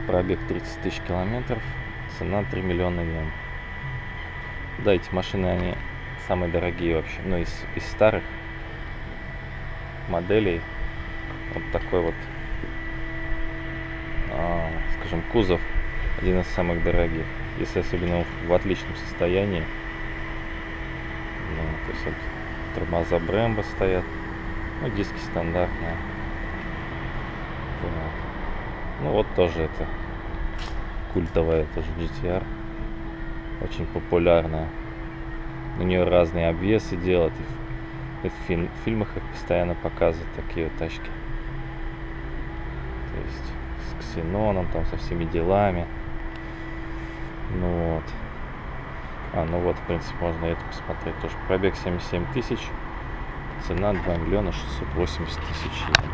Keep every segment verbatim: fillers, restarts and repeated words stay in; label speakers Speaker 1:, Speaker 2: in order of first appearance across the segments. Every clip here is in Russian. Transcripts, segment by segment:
Speaker 1: Пробег тридцать тысяч километров, цена три миллиона йен. Да, эти машины, они самые дорогие вообще, ну, из, из старых моделей. Вот такой вот, а, скажем, кузов один из самых дорогих, если особенно в отличном состоянии. Ну, то есть вот тормоза Brembo стоят, ну, диски стандартные. Да. Ну вот тоже это культовая тоже джи ти ар, очень популярная. У нее разные обвесы делают, и в, фильм, в фильмах их постоянно показывают, такие вот тачки. То есть с ксеноном, там со всеми делами. Ну вот. А, ну вот, в принципе, можно это посмотреть тоже. Пробег семьдесят семь тысяч, цена два миллиона шестьсот восемьдесят тысяч йен.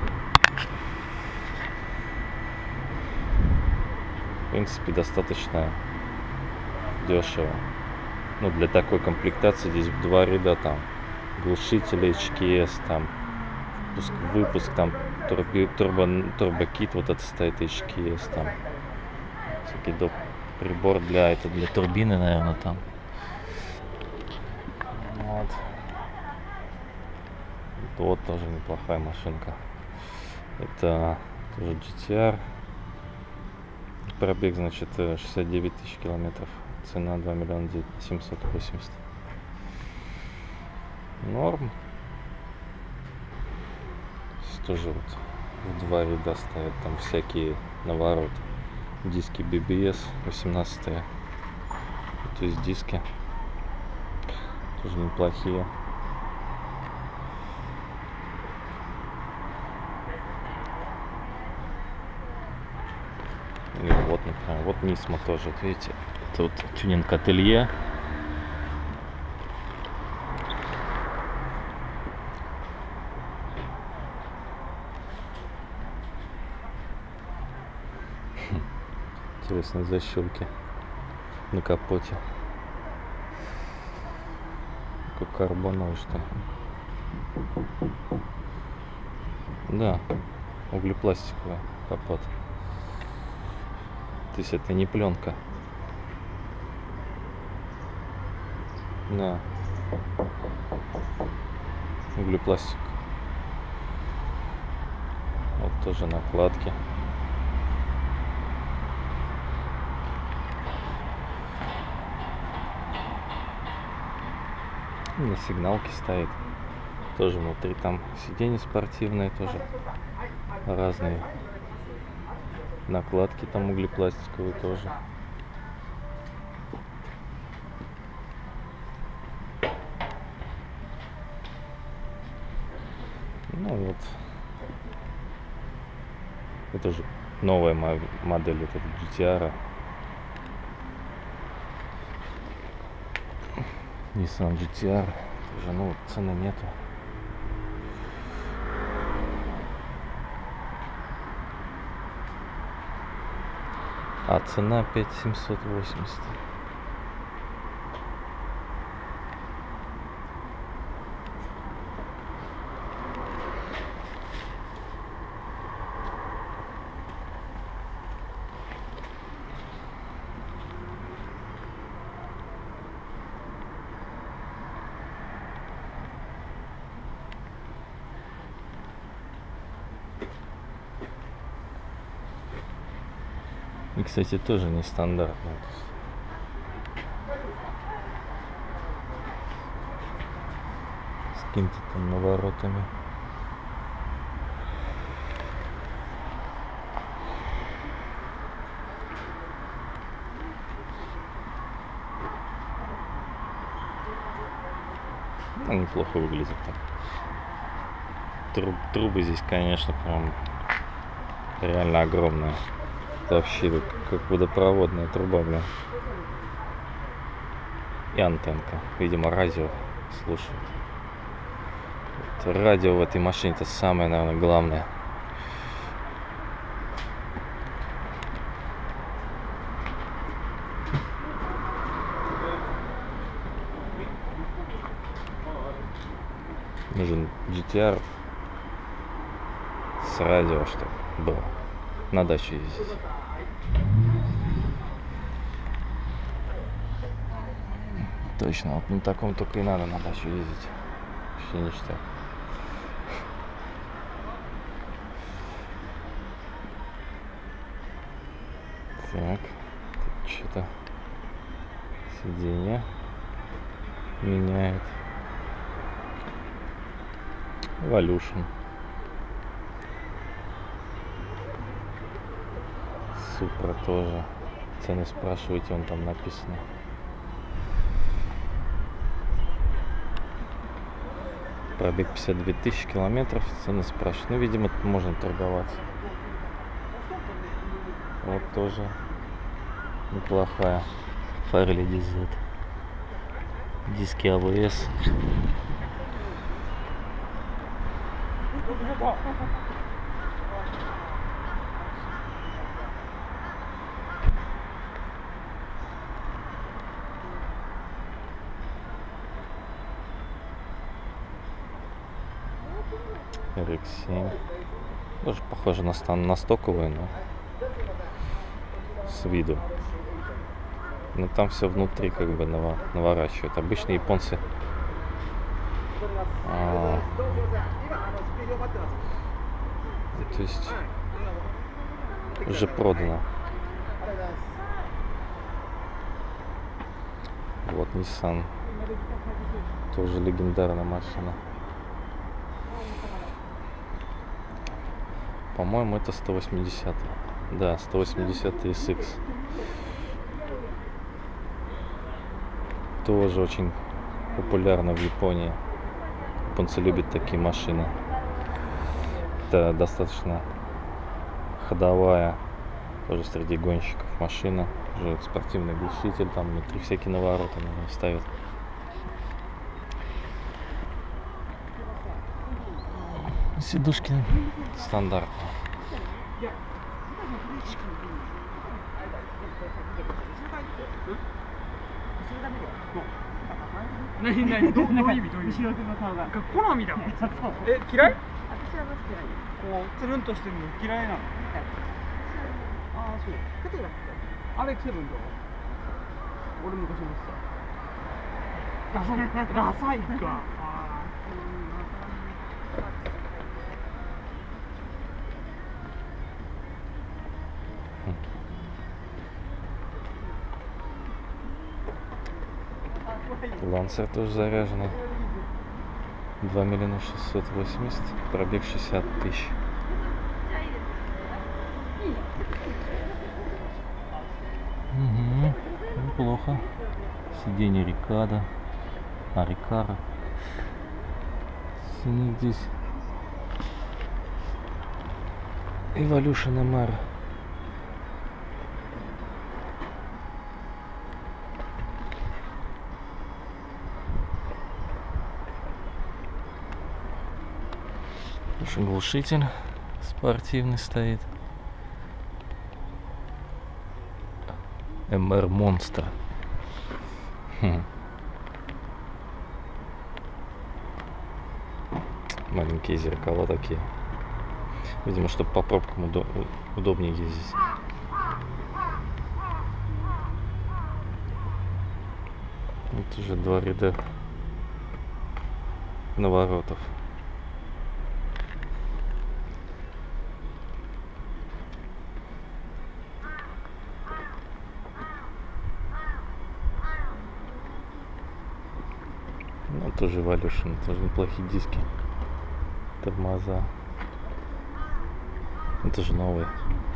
Speaker 1: В принципе, достаточно дешево. Ну, для такой комплектации здесь в два ряда там глушители эйч кей эс, там выпуск, выпуск там турби, турбо, турбокит, вот это стоит эйч кей эс, там всякий доп. Прибор для, это для турбины, наверное, там. Вот. Вот тоже неплохая машинка. Это тоже джи ти ар. Пробег, значит, шестьдесят девять тысяч километров. Цена два миллиона семьсот восемьдесят. Норм. Здесь тоже вот в два ряда стоят там всякие навороты. Диски би би эс восемнадцатые. То есть диски тоже неплохие. И вот, например, вот Нисмо тоже, вот видите, тут тюнинг ателье. Интересные защелки на капоте. Как карбоновый, что ли? Да, углепластиковый капот. То есть это не пленка. Да. Углепластик. Вот тоже накладки. На сигналке стоит. Тоже внутри там сиденья спортивные, тоже разные. Накладки там углепластиковые тоже. Ну вот. Это же новая модель этого джи ти ар. Nissan джи ти ар. Тоже, ну, цены нету. А цена пять тысяч семьсот восемьдесят. И, кстати, тоже нестандартно. С какими-то там наворотами. Ну, неплохо выглядит так. Труб, трубы здесь, конечно, прям реально огромные. Это вообще как водопроводная труба, бля. И антенка. Видимо, радио слушают. Вот радио в этой машине это самое, наверное, главное. Нужен джи ти ар с радио, чтобы было на дачу ездить. Точно, вот на таком только и надо на дачу ездить. Вообще ништяк. Так, тут что-то сиденье меняет. Evolution. Супра тоже. Цены спрашивайте, вон там написано. Пробег пятьдесят две тысячи километров, цены спрашивают. Ну, видимо, тут можно торговаться. Вот тоже неплохая. Фарли ди зет. Диски а вэ эс. эр икс семь. Тоже похоже на, стан, на стоковый, но с виду. Но там все внутри как бы наво, наворачивают. Обычно японцы а, то есть уже продано. Вот Nissan. Тоже легендарная машина. По-моему, это сто восемьдесят. Да, сто восемьдесят эс икс. Тоже очень популярна в Японии. Японцы любят такие машины. Это достаточно ходовая, тоже среди гонщиков машина. Уже спортивный глушитель, там внутри всякие навороты ставят. Сидушки стандартные.
Speaker 2: 何何どうどういう意味どういう意味後ろ手の顔が好みだもん。え、嫌い？私は嫌い。こうつるんとしてるの嫌いなの？ああ、そう。アレクセブンどう？俺昔乗ってた。ダサい。ダサいか。
Speaker 1: Лансер тоже заряженный. два миллиона шестьсот восемьдесят. Пробег шестьдесят тысяч. Угу. Неплохо. Сиденье Рикада. А, Рикара. Ценник здесь. Evolution эм ар. Глушитель спортивный стоит. эм ар Monster. Хм. Маленькие зеркала такие. Видимо, чтобы по пробкам удоб удобнее ездить. Вот уже два ряда наворотов. Ну, тоже Evolution, тоже неплохие диски, тормоза. Это же новые.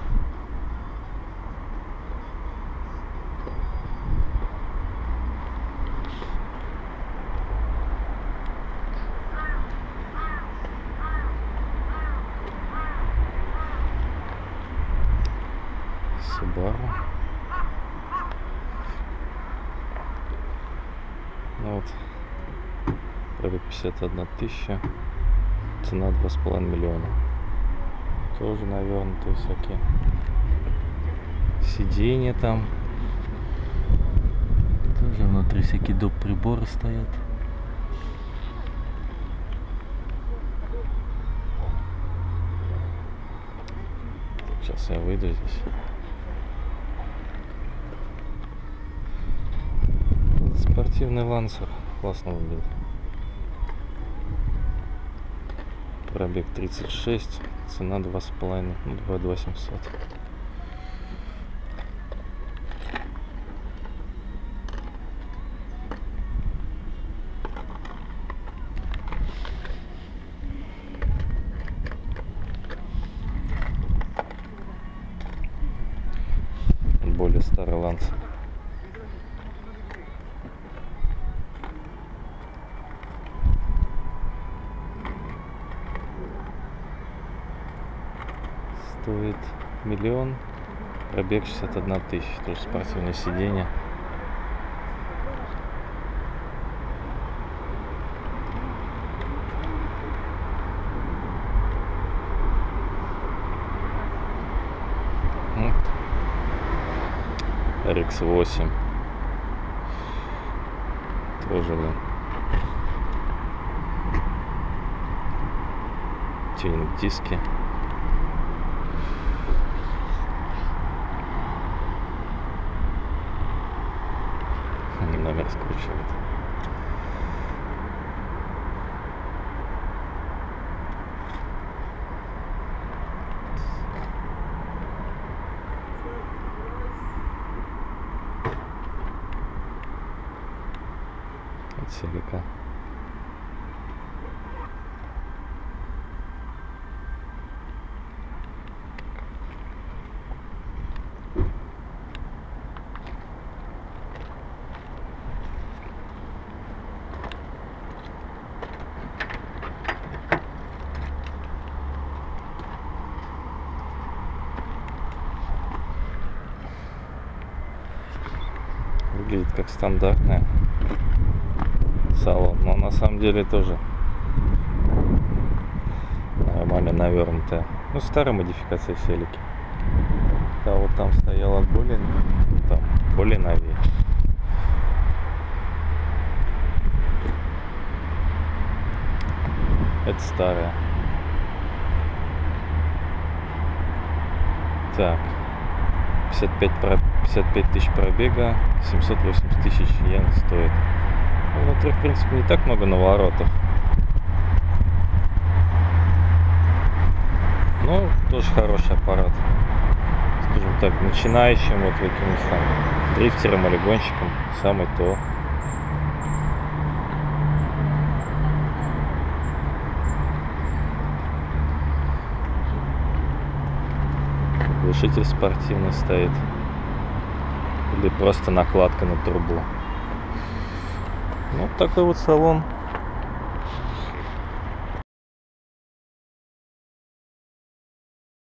Speaker 1: Subaru. Ну вот. Пробег пятьдесят одна тысяча, цена два с половиной миллиона. Тоже навернутые всякие сиденья там. Тоже внутри всякие доп. Приборы стоят. Сейчас я выйду здесь. Спортивный Спортивный Лансер. Классно выглядит. Пробег тридцать шесть. Цена два с половиной. Ну, два восемьсот. Более старый Лансер. Стоит миллион. Пробег шестьдесят одна тысяча. Тоже спортивное сиденье. эр икс восемь. Тоже, блин. Тюнинг диски. Номер скручивает. От Селика. Выглядит как стандартная салон, но на самом деле тоже нормально навернутая. Ну, старая модификация Селики. Да, вот там стояла более, там более новее. Это старая. Так, пятьдесят пять, пятьдесят пять тысяч пробега, семьсот восемьдесят тысяч йен стоит. Ну, внутри, в принципе, не так много наворотов. Ну, тоже хороший аппарат. Скажем так, начинающим, вот каким-нибудь там дрифтером или гонщиком, самый то. Глушитель спортивный стоит. Или просто накладка на трубу. Вот такой вот салон.